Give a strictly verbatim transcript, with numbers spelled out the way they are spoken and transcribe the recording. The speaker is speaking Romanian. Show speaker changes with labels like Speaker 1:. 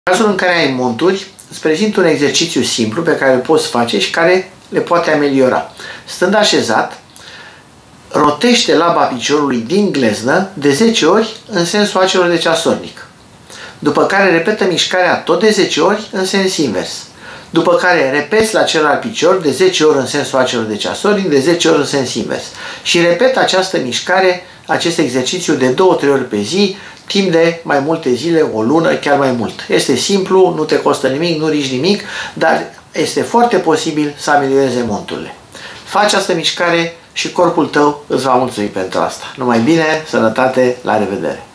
Speaker 1: În cazul în care ai monturi, îți prezint un exercițiu simplu pe care îl poți face și care le poate ameliora. Stând așezat, rotește laba piciorului din gleznă de zece ori în sensul acelor de ceasornic. După care repetă mișcarea tot de zece ori în sens invers. După care repeți la celălalt picior de zece ori în sensul acelor de ceasornic, de zece ori în sens invers. Și repetă această mișcare, acest exercițiu de două trei ori pe zi, timp de mai multe zile, o lună, chiar mai mult. Este simplu, nu te costă nimic, nu riști nimic, dar este foarte posibil să amelioreze monturile. Faci această mișcare și corpul tău îți va mulțumi pentru asta. Numai bine, sănătate, la revedere!